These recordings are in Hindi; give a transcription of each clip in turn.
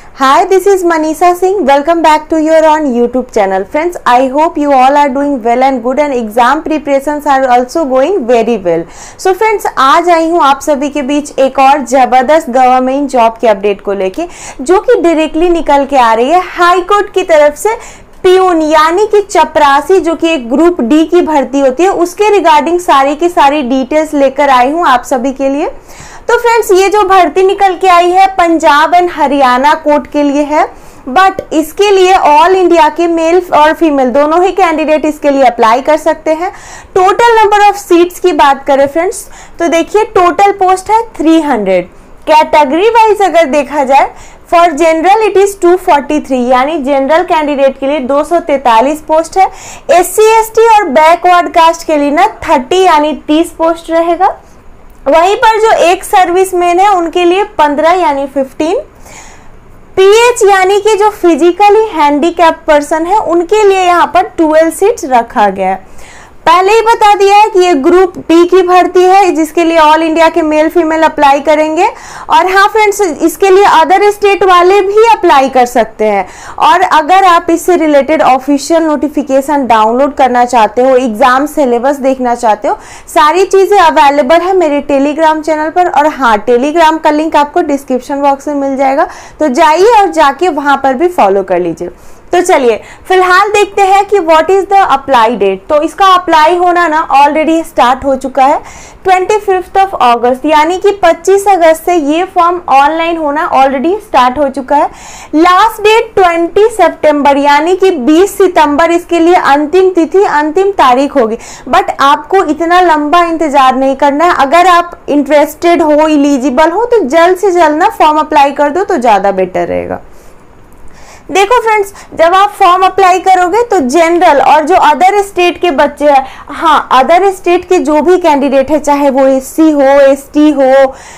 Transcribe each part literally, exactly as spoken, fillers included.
Hi, this is Manisha Singh. Welcome back to your on YouTube channel. Friends, I hope you all are doing well and good and exam preparations are also going very well. So friends, आज आई हूँ आप सभी के बीच एक और जबरदस्त गवर्नमेंट जॉब के अपडेट को लेके, जो कि डायरेक्टली निकल के आ रही है हाई कोर्ट की तरफ से। पियून यानी कि चपरासी जो कि एक ग्रुप डी की भर्ती होती है, उसके रिगार्डिंग सारी की सारी डिटेल्स लेकर आई हूँ आप सभी के लिए। तो फ्रेंड्स, ये जो भर्ती निकल के आई है पंजाब एंड हरियाणा कोर्ट के लिए है, बट इसके लिए ऑल इंडिया के मेल और फीमेल दोनों ही कैंडिडेट इसके लिए अप्लाई कर सकते हैं। टोटल नंबर ऑफ सीट्स की बात करें फ्रेंड्स, तो देखिए टोटल पोस्ट है तीन सौ। कैटेगरी वाइज अगर देखा जाए, for general it is two forty three, यानी जनरल कैंडिडेट के लिए दो सौ तैंतालीस पोस्ट है। एससी एसटी और बैकवर्ड कास्ट के लिए ना तीस यानी तीस पोस्ट रहेगा। वहीं पर जो एक सर्विसमैन है उनके लिए पंद्रह यानी पंद्रह। पीएच यानी कि जो फिजिकली हैंडीकैप पर्सन है उनके लिए यहाँ पर ट्वेल्व सीट्स रखा गया है। पहले ही बता दिया है कि ये ग्रुप डी की भर्ती है जिसके लिए ऑल इंडिया के मेल फीमेल अप्लाई करेंगे। और हाँ फ्रेंड्स, इसके लिए अदर स्टेट वाले भी अप्लाई कर सकते हैं। और अगर आप इससे रिलेटेड ऑफिशियल नोटिफिकेशन डाउनलोड करना चाहते हो, एग्जाम सिलेबस देखना चाहते हो, सारी चीजें अवेलेबल है मेरे टेलीग्राम चैनल पर। और हाँ, टेलीग्राम का लिंक आपको डिस्क्रिप्शन बॉक्स में मिल जाएगा, तो जाइए और जाके वहां पर भी फॉलो कर लीजिए। तो चलिए फिलहाल देखते हैं कि what is the apply date. तो इसका अप्लाई होना ना ऑलरेडी स्टार्ट हो चुका है पच्चीस ऑफ अगस्त, यानी कि पच्चीस अगस्त से ये फॉर्म ऑनलाइन होना ऑलरेडी स्टार्ट हो चुका है। लास्ट डेट बीस सितंबर, यानी कि बीस सितंबर इसके लिए अंतिम तिथि, अंतिम तारीख होगी। बट आपको इतना लंबा इंतजार नहीं करना है। अगर आप इंटरेस्टेड हो, इलिजिबल हो, तो जल्द से जल्द ना फॉर्म अप्लाई कर दो तो ज्यादा बेटर रहेगा। देखो फ्रेंड्स, जब आप फॉर्म अप्लाई करोगे तो जनरल और जो अदर स्टेट के बच्चे हैं, हाँ अदर स्टेट के जो भी कैंडिडेट है, चाहे वो एससी हो, एसटी हो,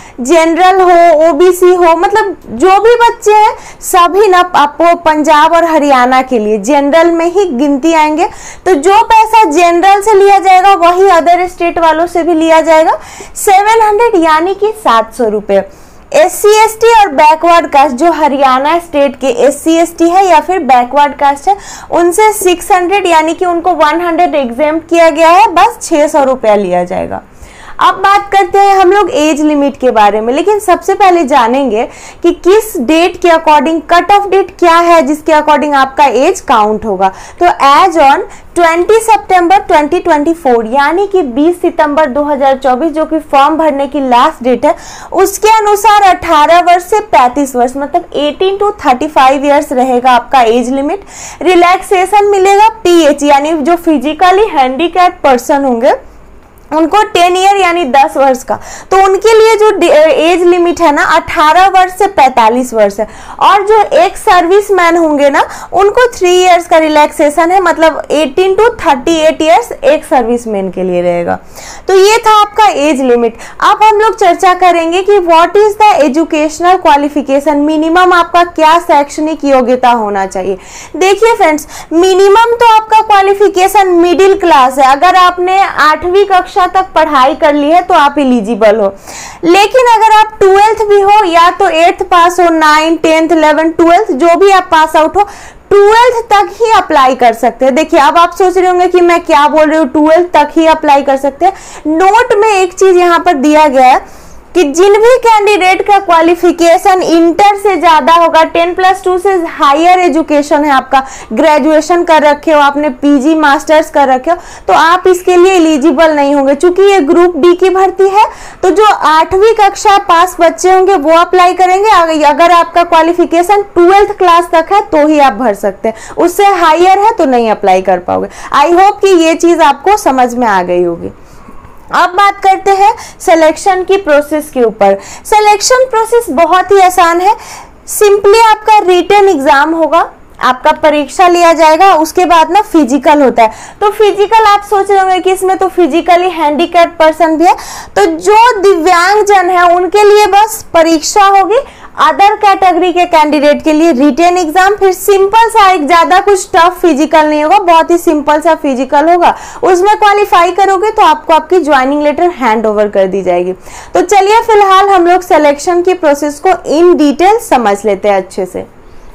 जनरल हो, ओबीसी हो, मतलब जो भी बच्चे हैं सभी ना आपको पंजाब और हरियाणा के लिए जनरल में ही गिनती आएंगे। तो जो पैसा जनरल से लिया जाएगा वही अदर स्टेट वालों से भी लिया जाएगा, सात सौ यानी कि सात सौ रुपए। एस सी एस टी और बैकवर्ड कास्ट, जो हरियाणा स्टेट के एस सी एस टी है या फिर बैकवर्ड कास्ट है, उनसे छह सौ यानी कि उनको सौ एग्जाम्प्ट किया गया है, बस छह सौ रुपया लिया जाएगा। अब बात करते हैं हम लोग एज लिमिट के बारे में, लेकिन सबसे पहले जानेंगे कि किस डेट के अकॉर्डिंग कट ऑफ डेट क्या है जिसके अकॉर्डिंग आपका एज काउंट होगा। तो एज ऑन बीस सितंबर दो हज़ार चौबीस, यानी कि बीस सितंबर दो हज़ार चौबीस जो कि फॉर्म भरने की लास्ट डेट है, उसके अनुसार अठारह वर्ष से पैंतीस वर्ष, मतलब अठारह टू पैंतीस इयर्स रहेगा आपका एज लिमिट। रिलैक्सेशन मिलेगा पीएच, यानी जो फिजिकली हैंडीकैप पर्सन होंगे उनको दस ईयर यानी दस वर्ष का, तो उनके लिए जो एज लिमिट है ना अठारह वर्ष से पैंतालीस वर्ष है। और जो एक सर्विसमैन होंगे ना उनको थ्री इयर्स का रिलैक्सेशन है, मतलब अठारह टू अड़तीस इयर्स एक सर्विसमैन के लिए रहेगा। तो ये था आपका एज लिमिट। अब हम लोग चर्चा करेंगे कि what is the educational qualification, minimum आपका क्या शैक्षणिक योग्यता होना चाहिए। देखिए फ्रेंड्स, मिनिमम तो आपका क्वालिफिकेशन मिडिल क्लास है। अगर आपने आठवीं कक्षा तक पढ़ाई कर ली है तो आप एलिजिबल हो। लेकिन अगर आप ट्वेल्थ भी हो, या तो एट्थ पास हो, नाइन टेंथ इलेवन ट्वेल्थ जो भी आप पास आउट हो, ट्वेल्थ तक ही अप्लाई कर सकते हैं। देखिए अब आप सोच रहे होंगे कि मैं क्या बोल रही हूँ, ट्वेल्थ तक ही अप्लाई कर सकते हैं। नोट में एक चीज यहाँ पर दिया गया है कि जिन भी कैंडिडेट का क्वालिफिकेशन इंटर से ज्यादा होगा, टेन प्लस टू से हायर एजुकेशन है आपका, ग्रेजुएशन कर रखे हो, आपने पीजी मास्टर्स कर रखे हो, तो आप इसके लिए एलिजिबल नहीं होंगे। चूंकि ये ग्रुप डी की भर्ती है, तो जो आठवीं कक्षा पास बच्चे होंगे वो अप्लाई करेंगे। अगर आपका क्वालिफिकेशन ट्वेल्थ क्लास तक है तो ही आप भर सकते हैं, उससे हायर है तो नहीं अप्लाई कर पाओगे। आई होप कि ये चीज आपको समझ में आ गई होगी। अब बात करते हैं सिलेक्शन की प्रोसेस के ऊपर। सिलेक्शन प्रोसेस बहुत ही आसान है। सिंपली आपका रिटन एग्जाम होगा, आपका परीक्षा लिया जाएगा, उसके बाद ना फिजिकल होता है। तो फिजिकल आप सोच रहे होंगे कि इसमें तो फिजिकली हैंडीकैप पर्सन भी है, तो जो दिव्यांग जन है उनके लिए बस परीक्षा होगी। अदर कैटेगरी के कैंडिडेट के लिए रिटेन एग्जाम, फिर सिंपल सा, एक ज्यादा कुछ टफ फिजिकल नहीं होगा, बहुत ही सिंपल सा फिजिकल होगा। उसमें क्वालिफाई करोगे तो आपको आपकी ज्वाइनिंग लेटर हैंड ओवर कर दी जाएगी। तो चलिए फिलहाल हम लोग सिलेक्शन की प्रोसेस को इन डिटेल समझ लेते हैं अच्छे से।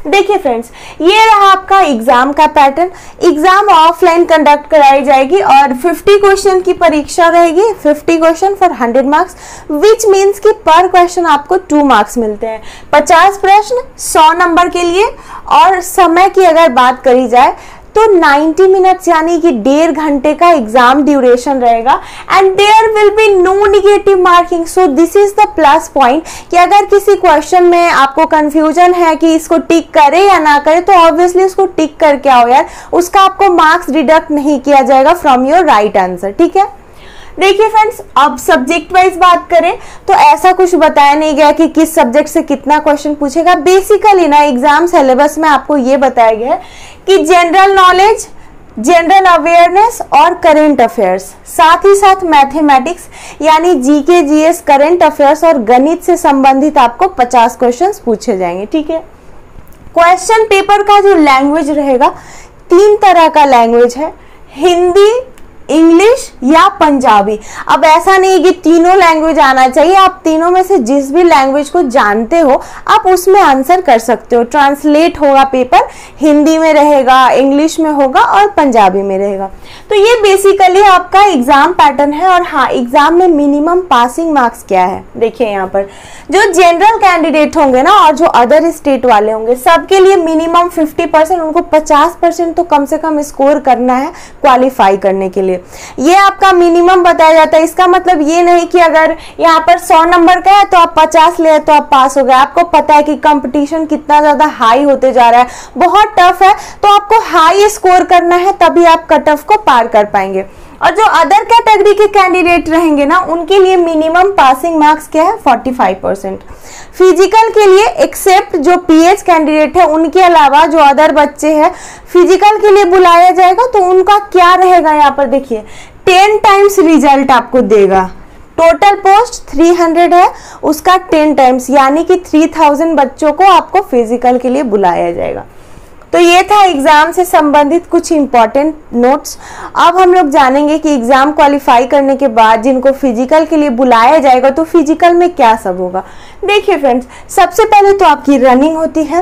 देखिए फ्रेंड्स, ये रहा आपका एग्जाम का पैटर्न। एग्जाम ऑफलाइन कंडक्ट कराई जाएगी और पचास क्वेश्चन की परीक्षा रहेगी, पचास question for hundred marks, which means कि पर क्वेश्चन आपको टू मार्क्स मिलते हैं। पचास प्रश्न सौ नंबर के लिए। और समय की अगर बात करी जाए तो नब्बे मिनट्स यानी कि डेढ़ घंटे का एग्जाम ड्यूरेशन रहेगा and there will be no negative marking. So this is the plus point कि अगर किसी क्वेश्चन में आपको कंफ्यूजन है कि इसको टिक करे या ना करे तो ऑब्वियसली उसको टिक करके आओ यार, उसका आपको मार्क्स डिडक्ट नहीं किया जाएगा फ्रॉम योर राइट आंसर। ठीक है, देखिए फ्रेंड्स, अब सब्जेक्ट वाइज बात करें तो ऐसा कुछ बताया नहीं गया कि किस सब्जेक्ट से कितना क्वेश्चन पूछेगा। बेसिकली ना एग्जाम सिलेबस में आपको ये बताया गया है कि जनरल नॉलेज, जनरल अवेयरनेस और करंट अफेयर्स, साथ ही साथ मैथमेटिक्स यानी जीके, जीएस, करंट अफेयर्स और गणित से संबंधित आपको पचास क्वेश्चंस पूछे जाएंगे। ठीक है, क्वेश्चन पेपर का जो लैंग्वेज रहेगा, तीन तरह का लैंग्वेज है, हिंदी, इंग्लिश या पंजाबी। अब ऐसा नहीं कि तीनों लैंग्वेज आना चाहिए, आप तीनों में से जिस भी लैंग्वेज को जानते हो आप उसमें आंसर कर सकते हो। ट्रांसलेट होगा पेपर, हिंदी में रहेगा, इंग्लिश में होगा और पंजाबी में रहेगा। तो ये बेसिकली आपका एग्जाम पैटर्न है। और हाँ, एग्जाम में मिनिमम पासिंग मार्क्स क्या है, देखिए यहाँ पर जो जनरल कैंडिडेट होंगे ना और जो अदर स्टेट वाले होंगे सबके लिए मिनिमम फिफ्टी परसेंट, उनको पचास परसेंट तो कम से कम स्कोर करना है क्वालिफाई करने के लिए। ये आपका मिनिमम बताया जाता है। इसका मतलब ये नहीं कि अगर यहाँ पर सौ नंबर का है तो आप पचास ले तो आप पास हो गए। आपको पता है कि कंपटीशन कितना ज्यादा हाई होते जा रहा है, बहुत टफ है, तो आपको हाई स्कोर करना है तभी आप कट ऑफ को पार कर पाएंगे। और जो अदर कैटेगरी के कैंडिडेट रहेंगे ना उनके लिए मिनिमम पासिंग मार्क्स क्या है, पैंतालीस परसेंट। फिजिकल के लिए एक्सेप्ट जो पीएच कैंडिडेट है उनके अलावा जो अदर बच्चे हैं फिजिकल के लिए बुलाया जाएगा तो उनका क्या रहेगा, यहाँ पर देखिए टेन टाइम्स रिजल्ट आपको देगा। टोटल पोस्ट तीन सौ है, उसका टेन टाइम्स यानी कि तीन हज़ार बच्चों को आपको फिजिकल के लिए बुलाया जाएगा। तो ये था एग्जाम से संबंधित कुछ इंपॉर्टेंट नोट्स। अब हम लोग जानेंगे कि एग्जाम क्वालिफाई करने के बाद जिनको फिजिकल के लिए बुलाया जाएगा तो फिजिकल में क्या सब होगा। देखिए फ्रेंड्स, सबसे पहले तो आपकी रनिंग होती है,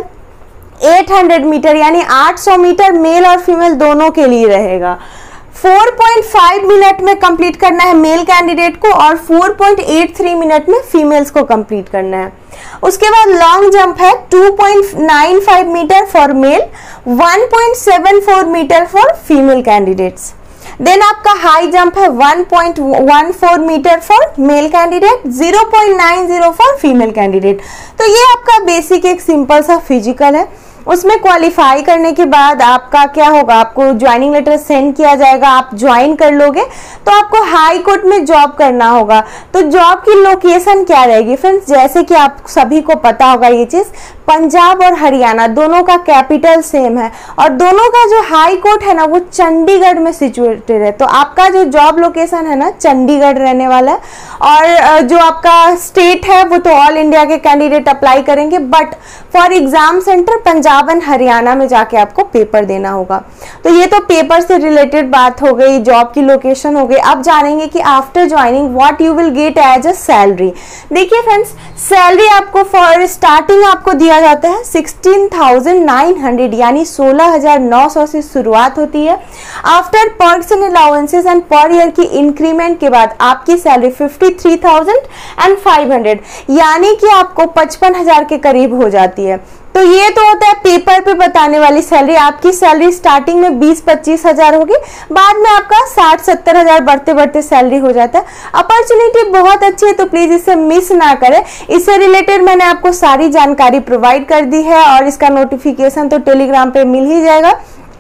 आठ सौ मीटर यानी आठ सौ मीटर मेल और फीमेल दोनों के लिए रहेगा। चार पॉइंट पाँच मिनट में कंप्लीट करना है मेल कैंडिडेट को और चार पॉइंट आठ तीन मिनट में फीमेल्स को कंप्लीट करना है। उसके बाद लॉन्ग जंप है दो पॉइंट नौ पाँच मीटर फॉर मेल, एक पॉइंट सात चार metre for female candidates. Then आपका हाई जंप है एक पॉइंट एक चार metre for male candidate, zero point नौ ज़ीरो फॉर फीमेल कैंडिडेट। तो ये आपका बेसिक एक सिंपल सा फिजिकल है। उसमें क्वालिफाई करने के बाद आपका क्या होगा, आपको ज्वाइनिंग लेटर सेंड किया जाएगा, आप ज्वाइन कर लोगे तो आपको हाई कोर्ट में जॉब करना होगा। तो जॉब की लोकेशन क्या रहेगी फ्रेंड्स, जैसे कि आप सभी को पता होगा ये चीज, पंजाब और हरियाणा दोनों का कैपिटल सेम है और दोनों का जो हाई कोर्ट है ना वो चंडीगढ़ में सिचुएटेड है। तो आपका जो जॉब लोकेशन है ना चंडीगढ़ रहने वाला है। और जो आपका स्टेट है वो तो ऑल इंडिया के कैंडिडेट अप्लाई करेंगे, but for exam centre Punjab and Haryana में जाके आपको पेपर देना होगा। तो ये तो पेपर से रिलेटेड बात हो गई, जॉब की लोकेशन हो गई। अब जानेंगे कि after joining what you will get as a salary. देखिए फ्रेंड्स, सैलरी आपको फॉर स्टार्टिंग आपको दिया जाता है सोलह हज़ार नौ सौ यानी सोलह हज़ार नौ सौ से शुरुआत होती है। After perks and allowances and per year की इंक्रीमेंट के बाद आपकी सैलरी तिरेपन हज़ार पाँच सौ यानी कि आपको पचपन हजार के करीब हो जाती है। तो ये तो होता है पेपर पे बताने वाली सैलरी। आपकी सैलरी स्टार्टिंग में बीस पच्चीस हजार होगी, बाद में आपका साठ सत्तर हजार बढ़ते बढ़ते सैलरी हो जाता है। अपॉर्चुनिटी बहुत अच्छी है, तो प्लीज इसे मिस ना करें। इससे रिलेटेड मैंने आपको सारी जानकारी प्रोवाइड कर दी है और इसका नोटिफिकेशन तो टेलीग्राम पे मिल ही जाएगा।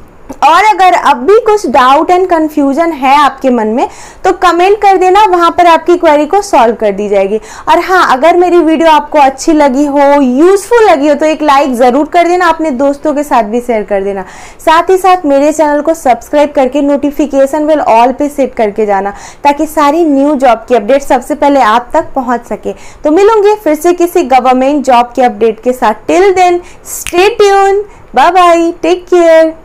और अगर अब भी कुछ डाउट एंड कंफ्यूजन है आपके मन में तो कमेंट कर देना, वहां पर आपकी क्वेरी को सॉल्व कर दी जाएगी। और हाँ, अगर मेरी वीडियो आपको अच्छी लगी हो, यूजफुल लगी हो तो एक लाइक जरूर कर देना, अपने दोस्तों के साथ भी शेयर कर देना। साथ ही साथ मेरे चैनल को सब्सक्राइब करके नोटिफिकेशन बेल ऑल पे सेट करके जाना, ताकि सारी न्यू जॉब की अपडेट सबसे पहले आप तक पहुंच सके। तो मिलूंगे फिर से किसी गवर्नमेंट जॉब के अपडेट के साथ। Till then stay tune, bye bye, take care.